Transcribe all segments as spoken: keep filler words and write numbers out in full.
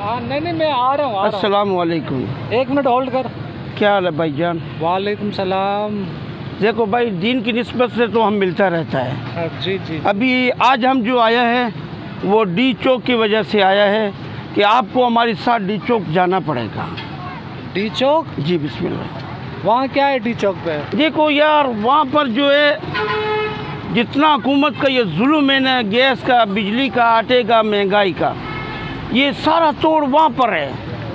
हाँ नहीं नहीं मैं आ रहा हूँ। अस्सलाम वालेकुम। एक मिनट होल्ड कर। क्या हाल है भाईजान? वालेकुम सलाम। देखो भाई, दीन की निस्बत से तो हम मिलता रहता है। जी जी। अभी आज हम जो आया है वो डी चौक की वजह से आया है कि आपको हमारे साथ डी चौक जाना पड़ेगा। डी चौक? जी बिस्मिल्लाह। वहाँ क्या है डी चौक पे? देखो यार, वहाँ पर जो है जितना हुकूमत का ये जुल्म है ना, गैस का, बिजली का, आटे का, महंगाई का, ये सारा तोड़ वहाँ पर है।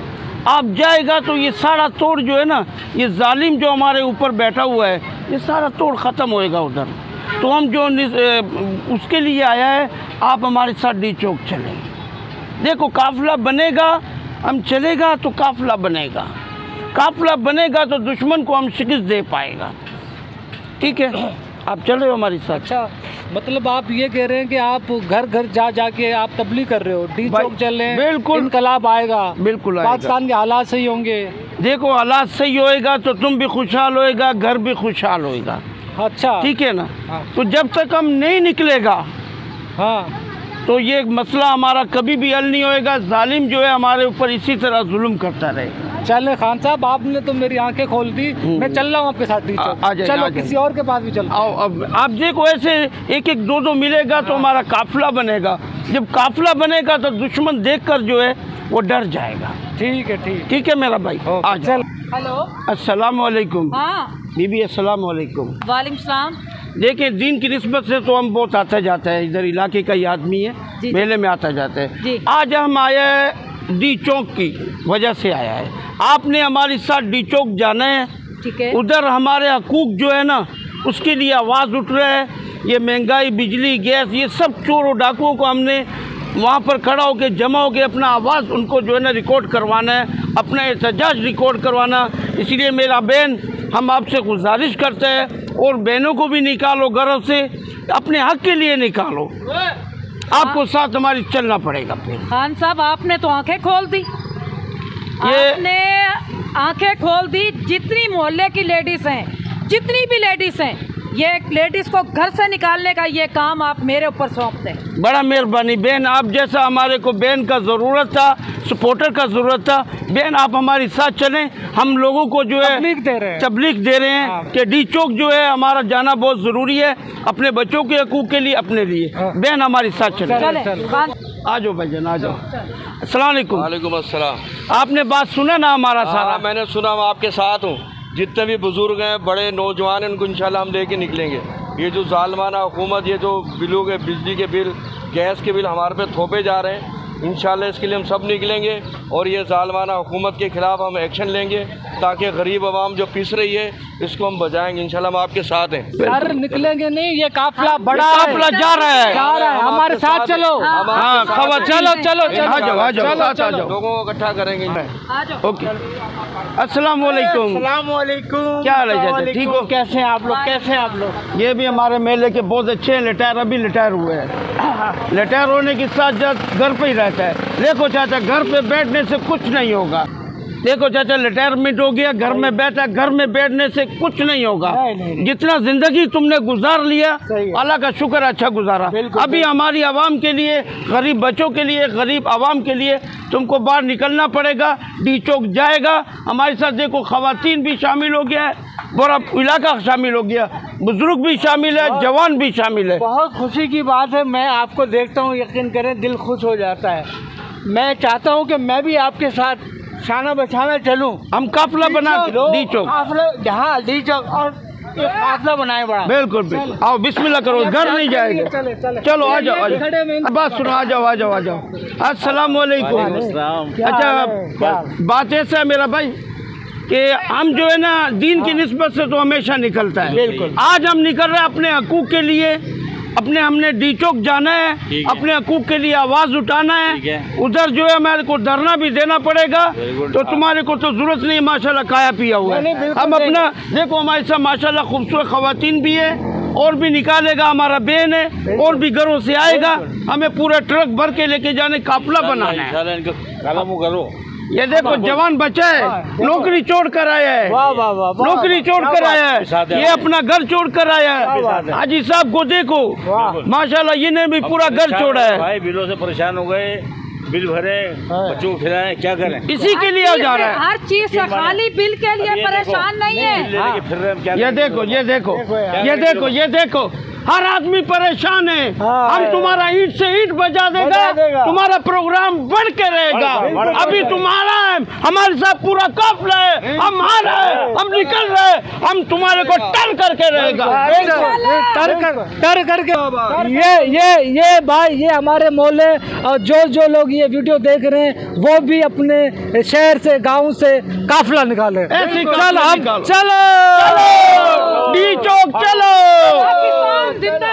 आप जाएगा तो ये सारा तोड़ जो है ना, ये जालिम जो हमारे ऊपर बैठा हुआ है, ये सारा तोड़ ख़त्म होएगा उधर। तो हम जो उसके लिए आया है, आप हमारे साथ डी चौक चलें। देखो काफ़िला बनेगा, हम चलेगा तो काफ़िला बनेगा, काफ़िला बनेगा तो दुश्मन को हम शिकस्त दे पाएगा। ठीक है, आप चल रहे हो हमारे साथ? अच्छा, मतलब आप ये कह रहे हैं कि आप घर घर जा जाके आप तबलीग कर रहे हो, डी चौक चल रहे हैं, बिल्कुल इनकलाब आएगा, बिल्कुल आएगा। पाकिस्तान के हालात सही होंगे। देखो हालात सही होएगा तो तुम भी खुशहाल होएगा, घर भी खुशहाल होएगा। अच्छा ठीक है ना? हाँ। तो जब तक हम नहीं निकलेगा, हाँ, तो ये मसला हमारा कभी भी हल नहीं होएगा। जालिम जो है हमारे ऊपर इसी तरह जुल्म करता रहेगा। चले खान साहब, आपने तो मेरी आंखें खोल दी। मैं चल रहा हूँ आपके साथ डी चौक। चलो किसी और के पास भी चलो। आओ, अब आप देखो ऐसे एक एक दो दो मिलेगा तो हमारा काफिला बनेगा। जब काफिला बनेगा तो दुश्मन देखकर जो है वो डर जाएगा। ठीक है, ठीक ठीक है मेरा भाई, आ जाओ। हेलो, अस्सलाम वालेकुम। हाँ बीबी अस्सलाम वालेकुम। वालेकुम सलाम। देखिए, दीन की निस्बत से तो हम बहुत आता जाता है, इधर इलाके का ही आदमी है, मेले में आता जाता है। आज हम आए हैं डी चौक की वजह से आया है। आपने हमारे साथ डी चौक जाना है। ठीक है। उधर हमारे हकूक जो है ना, उसके लिए आवाज़ उठ रहा है। ये महंगाई, बिजली, गैस, ये सब चोरों डाकुओं को हमने वहाँ पर खड़ा होकर जमा होकर अपना आवाज़ उनको जो है ना रिकॉर्ड करवाना है, अपना एहतजाज रिकॉर्ड करवाना। इसलिए मेरा बहन, हम आपसे गुजारिश करते हैं, और बहनों को भी निकालो घरों से, अपने हक के लिए निकालो। आपको साथ हमारी चलना पड़ेगा। फिर खान साहब, आपने तो आंखें खोल दी। ये आपने आंखें खोल दी। जितनी मोहल्ले की लेडीज हैं, जितनी भी लेडीज हैं, ये लेडीज को घर से निकालने का ये काम आप मेरे ऊपर सौंप दें। बड़ा मेहरबानी बहन, आप जैसा हमारे को बहन का ज़रूरत था, सपोर्टर का ज़रूरत था, बहन आप हमारे साथ चलें। हम लोगों को जो है तबलीग दे रहे हैं, तबलीग दे रहे हैं हाँ। कि डी चौक जो है हमारा जाना बहुत ज़रूरी है, अपने बच्चों के हकूक़ के लिए, अपने लिए। हाँ। बहन हमारे साथ चले। आ जाओ भाईजान, आ जाओ। अस्सलाम वालेकुम। वालेकुम अस्सलाम। आपने बात सुना ना हमारा सारा? मैंने सुना, मैं आपके साथ हूँ। जितने भी बुजुर्ग हैं, बड़े नौजवान हैं, उनको इंशाल्लाह हम लेके निकलेंगे। ये जो जालमाना हुकूमत, ये जो बिलों के, बिजली के बिल, गैस के बिल हमारे पे थोपे जा रहे हैं, इंशाल्लाह इसके लिए हम सब निकलेंगे और ये जालमाना हुकूमत के ख़िलाफ़ हम एक्शन लेंगे, ताकि गरीब आवाम जो पिस रही है इसको हम बचाएंगे। इंशाल्लाह हम आपके साथ हैं। सर निकलेंगे नहीं, ये काफिला बड़ा काफिला जा रहा है, जा रहा है, हमारे साथ चलो। हाँ, खबर चलो चलो चलो, आ जाओ आ जाओ आ जाओ, लोगों को इकट्ठा करेंगे। ओके, अस्सलाम वालेकुम। अस्सलाम वालेकुम। क्या हाल है चाचा, ठीक हो? कैसे हैं आप लोग? कैसे हैं आप लोग? ये भी हमारे मेले के बहुत अच्छे हैं। रिटायर, अभी रिटायर हुए हैं। रिटायर होने के साथ साथ घर पे ही रहता है। देखो चाचा, घर पे बैठने से कुछ नहीं होगा। देखो चाचा, रिटायरमेंट हो गया, घर में बैठा, घर में बैठने से कुछ नहीं होगा। नहीं, नहीं, नहीं। जितना जिंदगी तुमने गुजार लिया, अल्लाह का शुक्र, अच्छा गुजारा। अभी हमारी आवाम के लिए, गरीब बच्चों के लिए, गरीब आवाम के लिए तुमको बाहर निकलना पड़ेगा। डी चौक जाएगा हमारे साथ। देखो खवातीन भी शामिल हो गया है, पूरा इलाका शामिल हो गया, बुजुर्ग भी शामिल है, जवान भी शामिल है। बहुत खुशी की बात है। मैं आपको देखता हूँ, यकीन करें दिल खुश हो जाता है। मैं चाहता हूँ कि मैं भी आपके साथ शाना बचाना चलूं। हम काफिला बना डी चौक, जहाँ डी चौक और काफिला बनाए बड़ा। बिल्कुल बिल्कुल। आओ बिस्मिल्लाह करो, घर नहीं जाएगा। चले, चले। चलो आ जाओ, आ जाओ। बात सुनो, आ जाओ आ जाओ आ जाओ। अस्सलाम वालेकुम। अच्छा, बात ऐसा है मेरा भाई कि हम जो है ना, दीन की निस्बत से तो हमेशा निकलता है। बिल्कुल। आज हम निकल रहे हैं अपने हकूक के लिए, अपने हमने डी चौक जाना है, अपने हकूक के लिए आवाज़ उठाना है। उधर जो है हमारे को धरना भी देना पड़ेगा। तो तुम्हारे को तो जरूरत नहीं, माशाल्लाह खाया पिया हुआ है। हम अपना देखो, हमारे साथ माशाल्लाह खूबसूरत खवातीन भी है, और भी निकालेगा, हमारा बहन है, और भी घरों से आएगा। हमें पूरा ट्रक भर के लेके जाने, काफिला बनाना है। ये देखो जवान बच्चा है, नौकरी छोड़ कर आया है, नौकरी छोड़ कर आया है, ये अपना घर छोड़ कर आया है। हाजी साहब को देखो, माशाल्लाह, ये ने भी पूरा घर छोड़ा है। भाई बिलों से परेशान हो गए, बिल भरे, बच्चों को खिलाएं, क्या करें? इसी के लिए जा रहा है। हर चीज से खाली बिल के लिए परेशान नहीं है। फिर रहे हम क्या ये देखो ये देखो ये देखो ये देखो हर आदमी परेशान है। हम तुम्हारा ईंट से ईंट बजा देगा, तुम्हारा प्रोग्राम बढ़ के रहेगा। अभी तुम्हारा है, हमारे साथ पूरा काफिला है, हम आ रहे हैं, हम निकल रहे हैं, हम तुम्हारे को टर करके रहेगा। टर कर टर करके ये ये ये भाई ये हमारे मोहल्ले और जो जो लोग ये वीडियो देख रहे हैं वो भी अपने शहर से गांव से काफिला निकाले। चलो हम चलो डी चौक चलो। जिंदा